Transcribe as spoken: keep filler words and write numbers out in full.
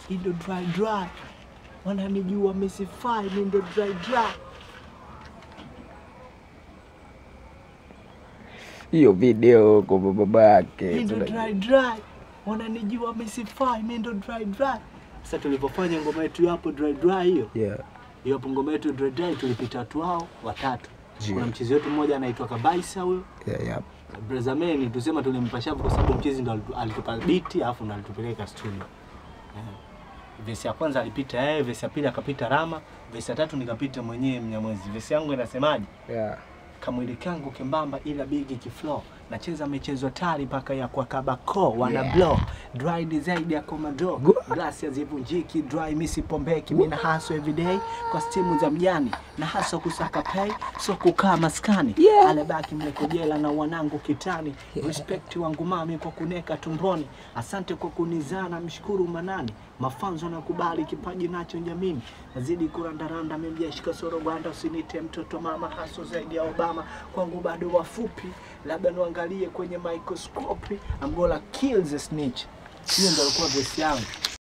indo dry dry. Wananijua misifai, indo dry dry. Hiyo video kwa babake. Indo dry dry. Wananijua misifai, indo dry dry. Sasa tulipofanya ngoma yetu hapo dry dry hiyo. Yeah. Hiyo hapo ngoma yetu dry dry tulipita watu hao watatu. Kuna mchezi wetu mmoja anaitwa Kabaisa huyo. Yeah, yeah. Brother Meni tusema tulimpa shavu kwa sababu mchezi ndo alitupa beat alafu ndo alitupeleka studio. Yeah. Verse ya kwanza alipita yeye, verse ya pili akapita Rama, verse ya tatu nikapita mwenyewe Mnyamwezi. Verse yangu inasemaje? Yeah. Kamwili kangu kembamba ila bigi kiflow. Nacheza michezo tari paka ya kwa kabako wana yeah. blow. Dry design ya komado. Glass ya zivunjiki, dry misi pombeki. Mina haso everyday kwa stimu za mjani. Na haso kusaka pay, so kukaa maskani. Yeah. Alebaki mlekojela na wanangu kitani. Yeah. Respect wangu mami kwa kuneka tumboni. Asante kwa kunizana, mshukuru manani. Mafanzo na kubali kipaji nacho njamini. Nazidi kurandaranda mimjeshika soro gwanda. Usinite mtoto mama haso zaidi ya Obama. Kwangu bado wafupi. Labda nuangalie kwenye microscope. I'm gonna kill the snitch. Hiyo ndio ilikuwa verse yangu.